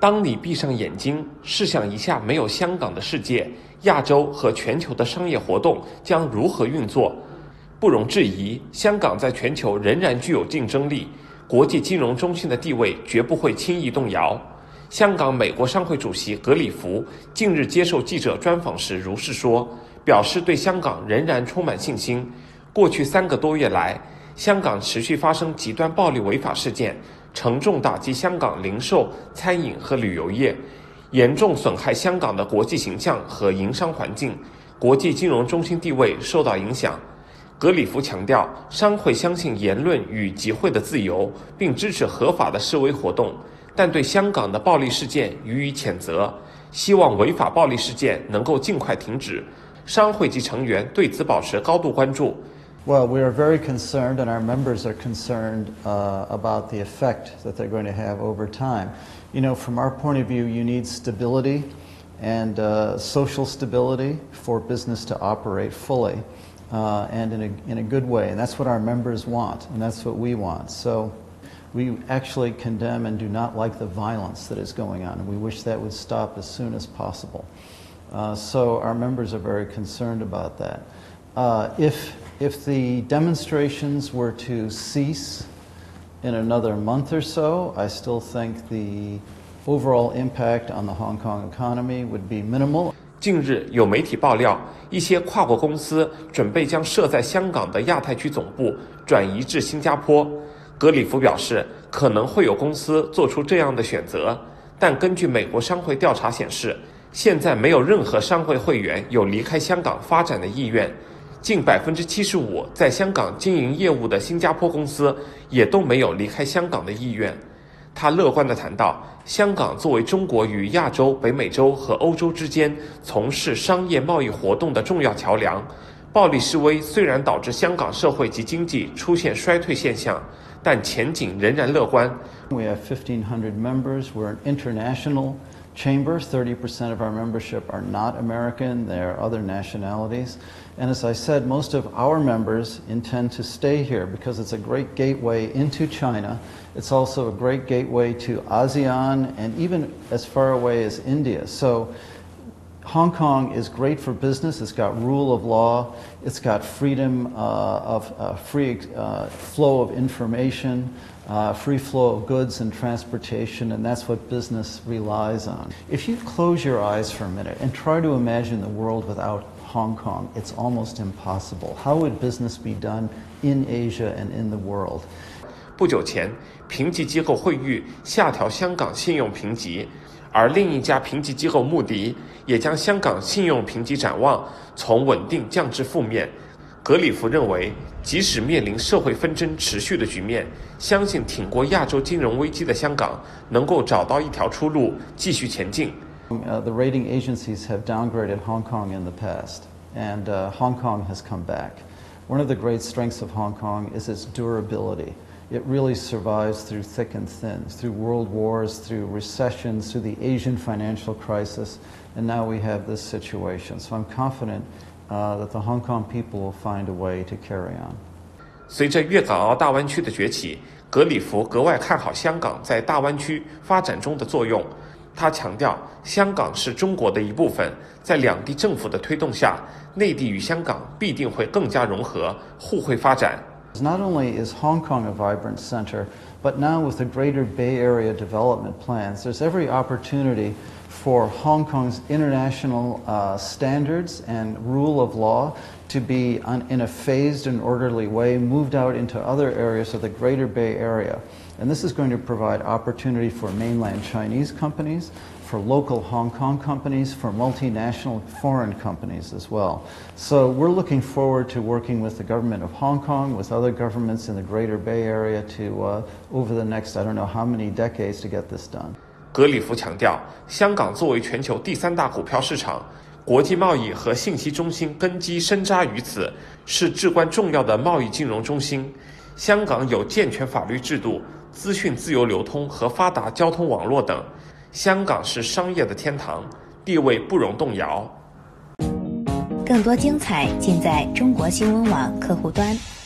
当你闭上眼睛，试想一下没有香港的世界，亚洲和全球的商业活动将如何运作？不容置疑，香港在全球仍然具有竞争力，国际金融中心的地位绝不会轻易动摇。香港美国商会主席格里福近日接受记者专访时如是说，表示对香港仍然充满信心。过去3个多月来，香港持续发生极端暴力违法事件，沉重打击香港零售、餐饮和旅游业，严重损害香港的国际形象和营商环境，国际金融中心地位受到影响。格里夫强调，商会相信言论与集会的自由，并支持合法的示威活动，但对香港的暴力事件予以谴责，希望违法暴力事件能够尽快停止。商会及成员对此保持高度关注。 Well, we are very concerned, and our members are concerned about the effect that they're going to have over time. You know, from our point of view, you need stability and social stability for business to operate fully and in a good way. And that's what our members want, and that's what we want. So we actually condemn and do not like the violence that is going on, and we wish that would stop as soon as possible. So our members are very concerned about that. If the demonstrations were to cease in another month or so, I still think the overall impact on the Hong Kong economy would be minimal. 近日有媒体爆料，一些跨国公司准备将设在香港的亚太区总部转移至新加坡。格里夫表示，可能会有公司做出这样的选择，但根据美国商会调查显示，现在没有任何商会会员有离开香港发展的意愿。近75%在香港经营业务的新加坡公司也都没有离开香港的意愿。他乐观地谈到，香港作为中国与亚洲、北美洲和欧洲之间从事商业贸易活动的重要桥梁，暴力示威虽然导致香港社会及经济出现衰退现象，但前景仍然乐观。 We have 1,500 members. We're an international chamber. 30% of our membership are not American. They're other nationalities. And as I said, most of our members intend to stay here because it's a great gateway into China. It's also a great gateway to ASEAN and even as far away as India. So Hong Kong is great for business. It's got rule of law. It's got freedom of free flow of information, free flow of goods and transportation, and that's what business relies on. If you close your eyes for a minute and try to imagine the world without Hong Kong, it's almost impossible. How would business be done in Asia and in the world? 不久前，评级机构惠誉下调香港信用评级，而另一家评级机构穆迪也将香港信用评级展望从稳定降至负面。格里夫认为，即使面临社会纷争持续的局面，相信挺过亚洲金融危机的香港能够找到一条出路，继续前进。 The rating agencies have downgraded Hong Kong in the past, and Hong Kong has come back. One of the great strengths of Hong Kong is its durability. It really survives through thick and thin, through world wars, through recessions, through the Asian financial crisis, and now we have this situation. So I'm confident that the Hong Kong people will find a way to carry on. 随着粤港澳大湾区的崛起，格里夫格外看好香港在大湾区发展中的作用。他强调，香港是中国的一部分，在两地政府的推动下，内地与香港必定会更加融合，互惠发展。 Not only is Hong Kong a vibrant center, but now with the Greater Bay Area development plans, there's every opportunity for Hong Kong's international standards and rule of law to be in a phased and orderly way moved out into other areas of the Greater Bay Area. And this is going to provide opportunity for mainland Chinese companies, for local Hong Kong companies, for multinational foreign companies as well. So we're looking forward to working with the government of Hong Kong, with other governments in the Greater Bay Area to, over the next, I don't know how many decades to get this done. 格里夫强调，香港作为全球第3大股票市场，国际贸易和信息中心根基深扎于此，是至关重要的贸易金融中心。香港有健全法律制度、资讯自由流通和发达交通网络等。香港是商业的天堂，地位不容动摇。 更多精彩尽在中国新闻网客户端。